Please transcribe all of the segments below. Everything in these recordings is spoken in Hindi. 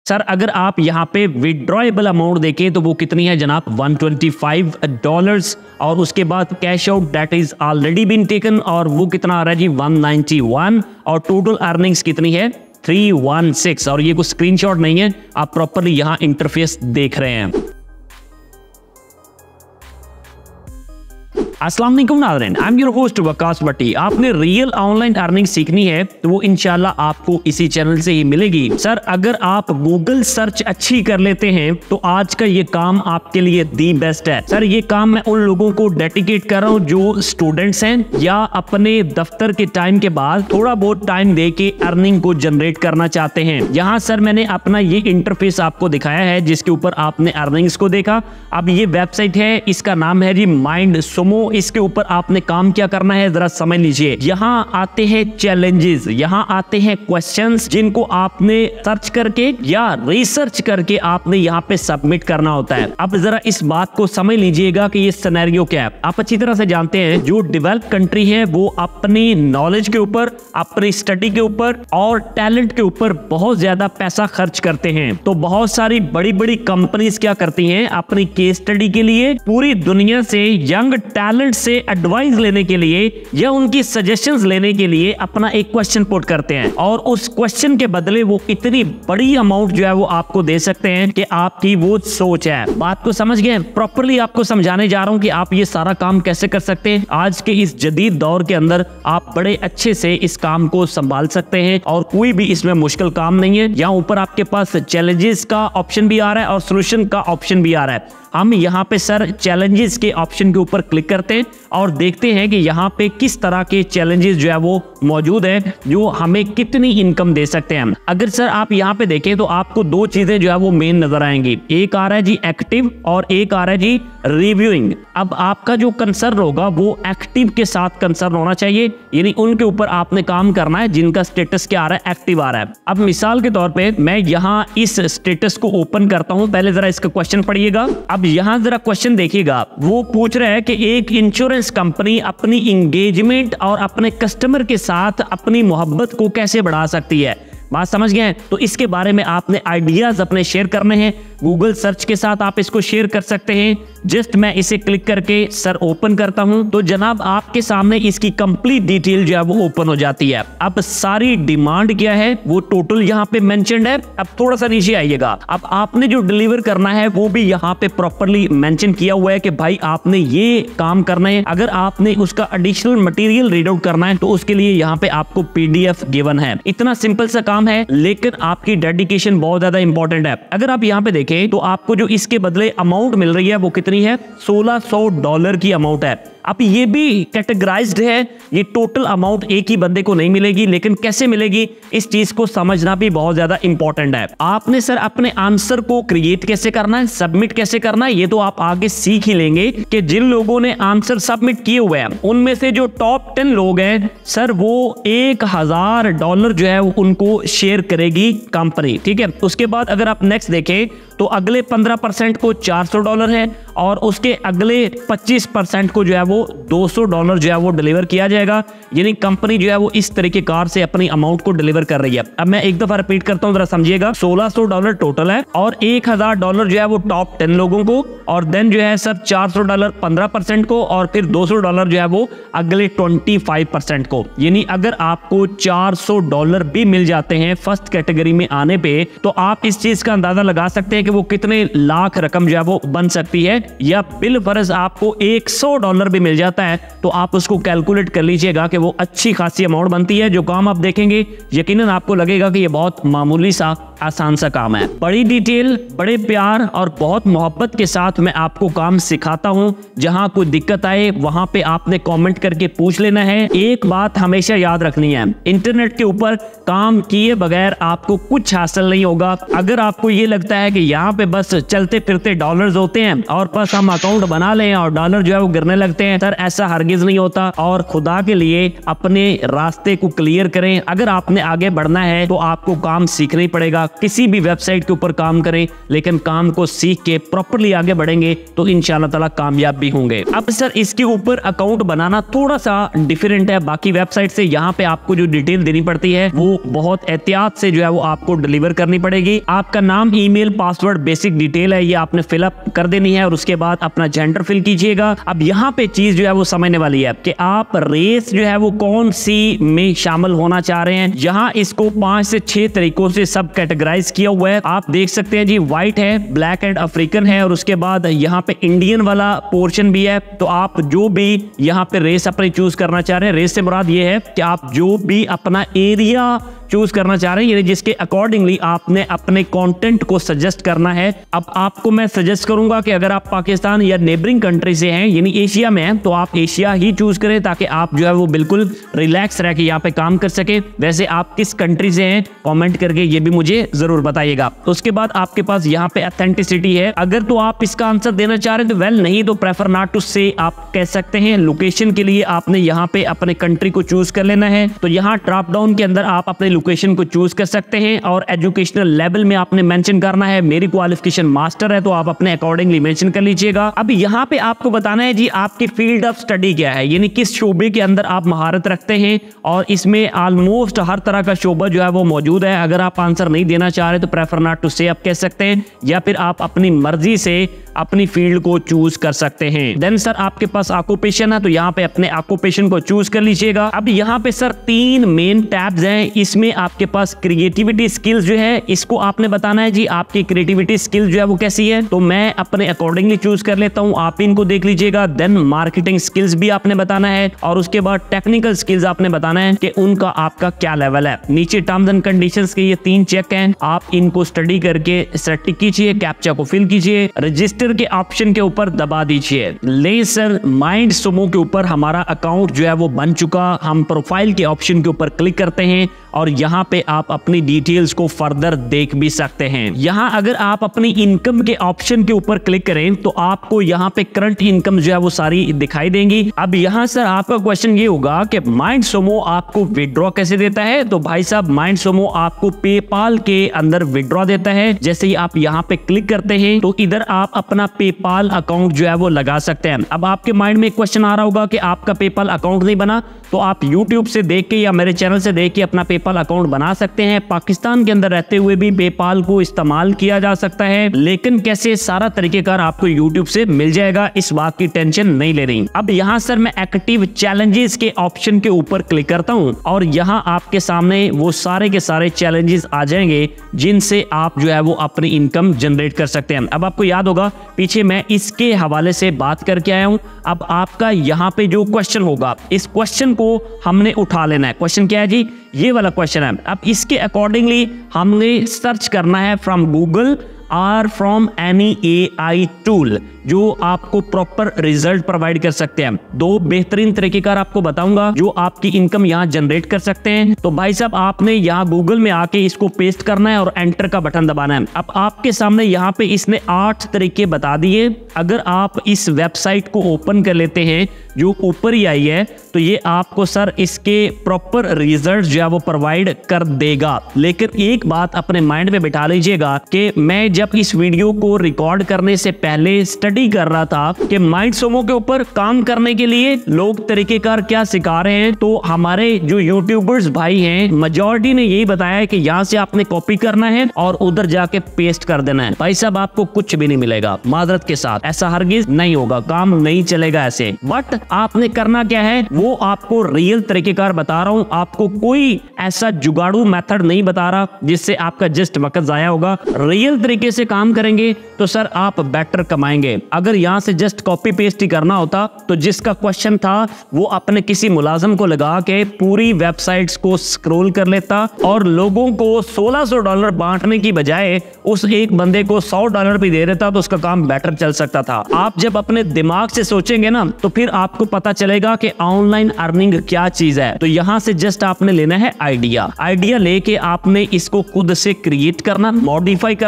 सर अगर आप यहाँ पे विड्रॉएबल अमाउंट देखें तो वो कितनी है जनाब, $125, और उसके बाद cash out that is already been taken, और वो कितना आ रहा है जी 191, और टोटल अर्निंग्स कितनी है 316। और ये कुछ स्क्रीनशॉट नहीं है, आप प्रॉपरली यहाँ इंटरफेस देख रहे हैं। अस्सलाम वालेकुम नाज़रीन, I am your host Waqas Bhatti. आपने रियल ऑनलाइन अर्निंग सीखनी है तो वो इंशाल्लाह आपको इसी चैनल से ही मिलेगी। सर अगर आप गूगल सर्च अच्छी कर लेते हैं तो आज का ये काम आपके लिए दी बेस्ट है। सर ये काम मैं उन लोगों को डेडिकेट कर रहा हूँ जो स्टूडेंट्स हैं या अपने दफ्तर के टाइम के बाद थोड़ा बहुत टाइम दे के अर्निंग को जनरेट करना चाहते हैं। यहाँ सर मैंने अपना ये इंटरफेस आपको दिखाया है जिसके ऊपर आपने अर्निंग्स को देखा। अब ये वेबसाइट है, इसका नाम है जी माइंडसुमो। इसके ऊपर आपने काम क्या करना है जरा समझ लीजिए। यहाँ आते हैं चैलेंजेस, यहाँ आते हैं क्वेश्चंस जिनको आपने सर्च करके या रिसर्च करके आपने यहाँ पे सबमिट करना होता है। अब जरा इस बात को समझ लीजिएगा कि ये सिनेरियो क्या है। आप अच्छी तरह से जानते हैं जो डेवलप कंट्री है वो अपनी नॉलेज के ऊपर, अपनी स्टडी के ऊपर और टैलेंट के ऊपर बहुत ज्यादा पैसा खर्च करते हैं। तो बहुत सारी बड़ी बड़ी कंपनीज क्या करती हैं, अपनी केस स्टडी के लिए पूरी दुनिया से यंग टैलेंट से एडवाइस लेने के लिए या उनकी सजेशंस लेने के लिए अपना एक क्वेश्चन पुट करते हैं, और उस क्वेश्चन के बदले वो इतनी बड़ी अमाउंट जो है वो आपको दे सकते हैं कि आपकी वो सोच है। बात को समझ गए? प्रॉपर्ली आपको समझाने जा रहा हूं कि आप ये सारा काम कैसे कर सकते हैं। आज के इस जदीद दौर के अंदर आप बड़े अच्छे से इस काम को संभाल सकते हैं और कोई भी इसमें मुश्किल काम नहीं है। यहाँ ऊपर आपके पास चैलेंजेस का ऑप्शन भी आ रहा है और सोल्यूशन का ऑप्शन भी आ रहा है। हम यहाँ पे सर चैलेंजेस के ऑप्शन के ऊपर क्लिक करते हैं और देखते हैं कि यहाँ पे किस तरह के चैलेंजेस जो है वो मौजूद है जो हमें कितनी इनकम दे सकते हैं। अगर सर आप यहाँ पे देखें तो आपको दो चीजें जो है वो मेन नजर आएंगी। एक आ रहा है जी एक्टिव और एक आ रहा है जी रिव्यूइंग। अब आपका जो कंसर्न होगा वो एक्टिव के साथ कंसर्न होना चाहिए, यानी उनके ऊपर आपने काम करना है जिनका स्टेटस क्या आ रहा है, एक्टिव आ रहा है। अब मिसाल के तौर पे मैं यहाँ इस स्टेटस को ओपन करता हूँ। पहले जरा इसका क्वेश्चन पढ़िएगा। अब यहाँ जरा क्वेश्चन देखिएगा, वो पूछ रहा है कि एक इंश्योरेंस कंपनी अपनी इंगेजमेंट और अपने कस्टमर के साथ अपनी मोहब्बत को कैसे बढ़ा सकती है। बात समझ गए? तो इसके बारे में आपने आइडियाज अपने शेयर करने हैं। गूगल सर्च के साथ आप इसको शेयर कर सकते हैं। जस्ट मैं इसे क्लिक करके सर ओपन करता हूं तो जनाब आपके सामने इसकी कंप्लीट डिटेल जो है वो ओपन हो जाती है। अब सारी डिमांड क्या है वो टोटल यहाँ पे मेंशन्ड है। अब थोड़ा सा नीचे आइएगा। अब आपने जो डिलीवर करना है वो भी यहाँ पे प्रॉपरली मेंशन किया हुआ है कि भाई आपने ये काम करना है। अगर आपने उसका एडिशनल मटेरियल रीड आउट करना है तो उसके लिए यहाँ पे आपको PDF गिवन है। इतना सिंपल सा काम है लेकिन आपकी डेडिकेशन बहुत ज्यादा इंपॉर्टेंट है। अगर आप यहाँ पे देखें तो आपको जो इसके बदले अमाउंट मिल रही है वो कितनी है, $1600 की अमाउंट है। अब ये भी कैटेगराइज्ड है, ये टोटल अमाउंट एक ही बंदे को नहीं मिलेगी, लेकिन कैसे मिलेगी इस चीज को समझना भी बहुत ज्यादा इंपॉर्टेंट है। आपने सर अपने आंसर को क्रिएट कैसे करना है, सबमिट कैसे करना है, ये तो आप आगे सीख ही लेंगे कि जिन लोगों ने आंसर सबमिट किए हुए हैं उनमें से जो टॉप 10 लोग हैं सर वो $1000 जो है उनको शेयर करेगी कंपनी। ठीक है, उसके बाद अगर आप नेक्स्ट देखें तो अगले 15% को $400 है और उसके अगले 25% को जो है वो $200 जो है वो डिलीवर किया जाएगा। यानी कंपनी जो है वो इस तरीके कार से अपनी अमाउंट को डिलीवर कर रही है। अब मैं एक दफा रिपीट करता हूं, जरा समझिएगा। $1600 टोटल है और $1000 जो है वो टॉप 10 लोगों को, और देन जो है सर $400 15% को, और फिर $200 जो है वो अगले 25% को। यानी अगर आपको $400 भी मिल जाते हैं फर्स्ट कैटेगरी में आने पे तो आप इस चीज का अंदाजा लगा सकते हैं कि वो कितने लाख रकम जो है वो बन सकती है। या बिल फर्ज आपको $100 भी मिल जाता है तो आप उसको कैलकुलेट कर लीजिएगा कि वो अच्छी खासी अमाउंट बनती है। जो काम आप देखेंगे यकीनन आपको लगेगा कि ये बहुत मामूली सा आसान सा काम है। बड़ी डिटेल, बड़े प्यार और बहुत मोहब्बत के साथ मैं आपको काम सिखाता हूं। जहां कोई दिक्कत आए वहां पे आपने कमेंट करके पूछ लेना है। एक बात हमेशा याद रखनी है, इंटरनेट के ऊपर काम किए बगैर आपको कुछ हासिल नहीं होगा। अगर आपको ये लगता है कि यहाँ पे बस चलते फिरते डॉलर्स होते हैं और बस हम अकाउंट बना लें और डॉलर जो है वो गिरने लगते हैं। सर ऐसा हरगिज नहीं होता, और खुदा के लिए अपने रास्ते को क्लियर करें। अगर आपने आगे बढ़ना है तो आपको काम सीखना ही पड़ेगा। किसी भी वेबसाइट के ऊपर काम करें, लेकिन काम को सीख के प्रॉपर्ली आगे बढ़ेंगे तो इंशाल्लाह ताला कामयाब भी होंगे। अब सर इसके ऊपर अकाउंट बनाना थोड़ा सा डिफरेंट है बाकी वेबसाइट से। यहाँ पे आपको जो डिटेल देनी पड़ती है वो बहुत एहतियात से जो है वो आपको डिलीवर करनी पड़ेगी। आपका नाम, ईमेल, पासवर्ड, बेसिक डिटेल है, ये आपने फिलअप कर देनी है और उसके बाद अपना जेंडर फिल कीजिएगा। अब यहाँ पे चीज जो है वो समझने वाली है कि आप रेस जो है वो कौन सी में शामिल होना चाह रहे हैं। यहाँ इसको 5 से 6 तरीकों से सब कैटेगराइज किया हुआ है। आप देख सकते हैं जी, व्हाइट है, ब्लैक एंड अफ्रीकन है, और उसके बाद यहाँ पे इंडियन वाला पोर्शन भी है। तो आप जो भी यहाँ पे रेस अपनी चूज करना चाह रहे हैं, रेस से मुराद ये है कि आप जो भी अपना एरिया चूज करना चाह रहे हैं, यानी जिसके अकॉर्डिंगली आपने अपने कंटेंट को सजेस्ट करना है। अब आपको मैं सजेस्ट करूंगा कि अगर आप पाकिस्तान या नेबरिंग कंट्री से हैं, यानी एशिया में हैं, तो आप एशिया ही चूज करें ताकि आप जो है वो बिल्कुल रिलैक्स रह के यहाँ पे काम कर सके। वैसे आप किस कंट्री से हैं कमेंट करके ये भी मुझे जरूर बताइएगा। तो उसके बाद आपके पास यहाँ पे ऑथेंटिसिटी है। अगर तो आप इसका आंसर देना चाह रहे हैं तो वेल, नहीं तो प्रेफर नॉट टू से आप कह सकते हैं। लोकेशन के लिए आपने यहाँ पे अपने कंट्री को चूज कर लेना है। तो यहाँ ड्रॉप डाउन के अंदर आप अपने लोकेशन को चूज कर सकते हैं और एजुकेशनल लेवल में आपने मेंशन करना है। मेरी क्वालिफिकेशन मास्टर है तो आप अपने अकॉर्डिंगली मेंशन कर लीजिएगा। अब यहाँ पे आपको बताना है जी आपकी फील्ड ऑफ स्टडी क्या है, यानी किस शोबे के अंदर आप महारत रखते हैं, और इसमें ऑलमोस्ट हर तरह का शोबा जो है वो मौजूद है। अगर आप आंसर नहीं देना चाह रहे तो प्रेफर नॉट टू से आप कह सकते हैं, या फिर आप अपनी मर्जी से अपनी फील्ड को चूज कर सकते हैं। देन सर आपके पास ऑक्यूपेशन है, तो यहाँ पे अपने ऑक्यूपेशन को चूज कर लीजिएगा। अब यहाँ पे सर 3 मेन टैब्स हैं। इसमें आपके पास क्रिएटिविटी स्किल्स जो है, इसको आपने बताना है जी आपकी क्रिएटिविटी स्किल्स जो है वो कैसी है। तो मैं अपने अकॉर्डिंगली चूज कर लेता हूँ, आप इनको देख लीजिएगा। देन मार्केटिंग स्किल्स भी आपने बताना है, और उसके बाद टेक्निकल स्किल्स आपने बताना है कि उनका आपका क्या लेवल है। नीचे टर्म्स एंड कंडीशंस के ये 3 चेक हैं, आप इनको स्टडी करके सेट कीजिए, कैप्चा को फिल कीजिए, रजिस्टर के ऑप्शन के ऊपर दबा दीजिए। ले सर माइंड सुमो के ऊपर हमारा अकाउंट जो है वो बन चुका। हम प्रोफाइल के ऑप्शन के ऊपर क्लिक करते हैं और यहाँ पे आप अपनी डिटेल्स को फर्दर देख भी सकते हैं। यहाँ अगर आप अपनी इनकम के ऑप्शन के ऊपर क्लिक करें तो आपको यहाँ पे करंट इनकम जो है वो सारी दिखाई देंगी। अब यहाँ सर आपका क्वेश्चन ये होगा कि माइंड सुमो आपको विड्रॉ कैसे देता है। तो भाई साहब माइंड सुमो आपको पेपाल के अंदर विड्रॉ देता है। जैसे ही आप यहाँ पे क्लिक करते हैं तो इधर आप अपना पेपाल अकाउंट जो है वो लगा सकते हैं। अब आपके माइंड में एक क्वेश्चन आ रहा होगा कि आपका पेपाल अकाउंट नहीं बना, तो आप यूट्यूब से देख के या मेरे चैनल से देख के अपना पेपाल अकाउंट बना सकते हैं। पाकिस्तान के अंदर रहते हुए भी पेपाल को इस्तेमाल किया जा सकता है, लेकिन कैसे सारा तरीकेकार आपको यूट्यूब से मिल जाएगा, इस बात की टेंशन नहीं ले रही। अब यहाँ सर मैं एक्टिव चैलेंजेस के ऑप्शन के ऊपर क्लिक करता हूँ और यहाँ आपके सामने वो सारे के सारे चैलेंजेस आ जाएंगे जिनसे आप जो है वो अपनी इनकम जनरेट कर सकते हैं। अब आपको याद होगा पीछे मैं इसके हवाले से बात करके आया हूँ। अब आपका यहाँ पे जो क्वेश्चन होगा, इस क्वेश्चन को हमने उठा लेना है। क्वेश्चन क्या है जी, ये वाला क्वेश्चन है। अब इसके अकॉर्डिंगली हमने सर्च करना है फ्रॉम गूगल और फ्रॉम एनी AI टूल जो आपको प्रॉपर रिजल्ट प्रोवाइड कर सकते हैं। 2 बेहतरीन तरीकेकार आपको बताऊंगा जो आपकी इनकम यहाँ जनरेट कर सकते हैं। तो भाई साहब आपने यहाँ गूगल में आके इसको पेस्ट करना है और एंटर का बटन दबाना है। अब आपके सामने यहाँ पे इसने 8 तरीके बता दिए। अगर आप इस वेबसाइट को ओपन कर लेते हैं जो ऊपर ही आई है, तो ये आपको सर इसके प्रॉपर रिजल्ट जो है वो प्रोवाइड कर देगा। लेकिन एक बात अपने माइंड में बिठा लीजिएगा कि मैं जब इस वीडियो को रिकॉर्ड करने से पहले स्टडी कर रहा था कि माइंड सुमो के ऊपर काम करने के लिए लोग तरीकेकार क्या सिखा रहे हैं, तो हमारे जो यूट्यूबर्स भाई हैं मेजॉरिटी ने यही बताया है कि यहाँ से आपने कॉपी करना है और उधर जाके पेस्ट कर देना है। भाई साहब आपको कुछ भी नहीं मिलेगा, माजरत के साथ ऐसा हरगिज नहीं होगा, काम नहीं चलेगा ऐसे। बट आपने करना क्या है वो आपको रियल तरीकेकार बता रहा हूँ। आपको कोई ऐसा जुगाड़ू मेथड नहीं बता रहा जिससे आपका जस्ट वक्त जाया होगा। रियल तरीके से काम करेंगे तो सर आप बेटर कमाएंगे। अगर यहाँ से जस्ट कॉपी पेस्ट ही करना होता तो जिसका क्वेश्चन था वो अपने किसी मुलाजिम को लगा के पूरी वेबसाइट्स को स्क्रॉल कर लेता और लोगों को $1600 बांटने की बजाय उस एक बंदे को $100 भी दे देता तो उसका काम बेटर चल सकता था। आप जब अपने दिमाग से सोचेंगे ना तो फिर आपको पता चलेगा कि ऑनलाइन अर्निंग क्या चीज है। तो यहाँ से जस्ट आपने लेना है आइडिया लेके आपने इसको खुद से क्रिएट करना, मॉडिफाई करना, then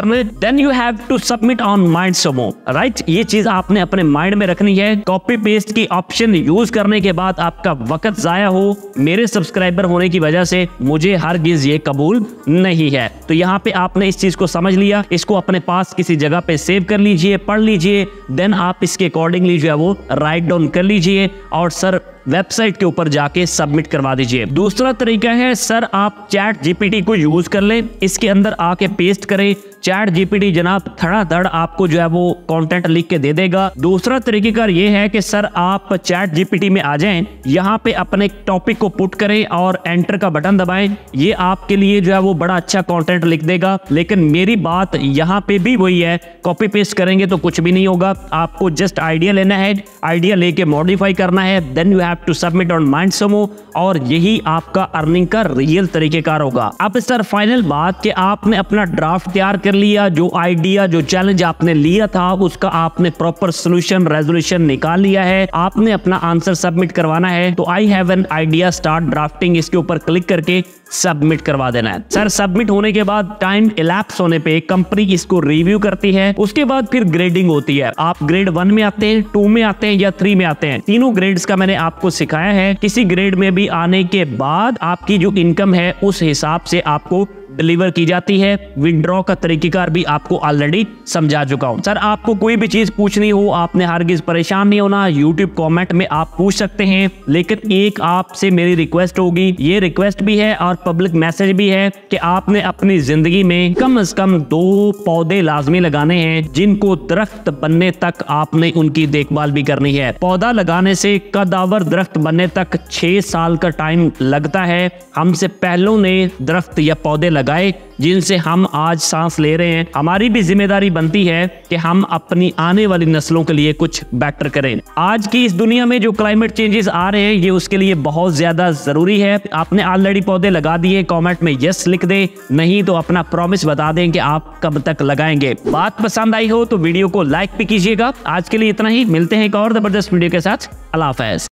then you have to submit on MindSumo, right. ये चीज आपने अपने माइंड में रखनी है। कॉपी पेस्ट की ऑप्शन यूज करने के बाद आपका वक्त जाया हो, मेरे सब्सक्राइबर होने की वजह से मुझे हरगिज ये कबूल नहीं है। तो यहाँ पे आपने इस चीज को समझ लिया, इसको अपने पास किसी जगह पे सेव कर लीजिए, पढ़ लीजिए, देन आप इसके अकॉर्डिंगली जो है वो राइट डाउन कर लीजिए और सर वेबसाइट के ऊपर जाके सबमिट करवा दीजिए। दूसरा तरीका है सर आप चैट जीपीटी को यूज कर लें, इसके अंदर आके पेस्ट करें। चैट जीपीटी जनाब धड़ाधड़ आपको जो है वो कंटेंट लिख के दे देगा। दूसरा तरीकेकार ये है कि सर आप चैट जीपीटी में आ जाएं, यहाँ पे अपने टॉपिक को पुट करें और एंटर का बटन दबाएं, ये आपके लिए जो है वो बड़ा अच्छा कंटेंट लिख देगा। लेकिन मेरी बात यहाँ पे भी वही है, कॉपी पेस्ट करेंगे तो कुछ भी नहीं होगा। आपको जस्ट आइडिया लेना है, आइडिया लेके मॉडिफाई करना है, then you have to submit on MindSumo, और यही आपका अर्निंग का रियल तरीकेकार होगा। अब सर फाइनल बात कि आपने अपना ड्राफ्ट तैयार कर लिया, जो आइडिया जो चैलेंज आपने लिया था उसका आपने प्रॉपर सोल्यूशन रेजोल्यूशन निकाल लिया है, आपने अपना आंसर सबमिट करवाना है। तो I have an idea start drafting, इसके ऊपर क्लिक करके सबमिट करवा देना है। सर सबमिट होने के बाद टाइम इलैप्स होने पे कंपनी इसको रिव्यू करती है, उसके बाद फिर ग्रेडिंग होती है। आप ग्रेड 1 में आते हैं, 2 में आते हैं या 3 में आते हैं, तीनों ग्रेड्स का मैंने आपको सिखाया है। किसी ग्रेड में भी आने के बाद आपकी जो इनकम है उस हिसाब से आपको डिलीवर की जाती है। विड्रॉ का तरीकेकार भी आपको ऑलरेडी समझा चुका हूं। सर आपको कोई भी चीज पूछनी हो, आपने हरगिज परेशान नहीं होना, यूट्यूब कमेंट में आप पूछ सकते हैं। लेकिन एक आपसे मेरी रिक्वेस्ट होगी, ये रिक्वेस्ट भी है और पब्लिक मैसेज भी है कि आपने अपनी जिंदगी में कम से कम 2 पौधे लाजमी लगाने हैं, जिनको दरख्त बनने तक आपने उनकी देखभाल भी करनी है। पौधा लगाने से कदावर दरख्त बनने तक 6 साल का टाइम लगता है। हमसे पहलों ने दरख्त या पौधे लगाए जिनसे हम आज सांस ले रहे हैं। हमारी भी जिम्मेदारी बनती है कि हम अपनी आने वाली नस्लों के लिए कुछ बेटर करें। आज की इस दुनिया में जो क्लाइमेट चेंजेस आ रहे हैं ये उसके लिए बहुत ज्यादा जरूरी है। आपने ऑलरेडी पौधे लगा दिए, कमेंट में यस लिख दे, नहीं तो अपना प्रॉमिस बता दें कि आप कब तक लगाएंगे। बात पसंद आई हो तो वीडियो को लाइक भी कीजिएगा। आज के लिए इतना ही, मिलते हैं एक और जबरदस्त वीडियो के साथ। अल्लाह हाफ़िज़।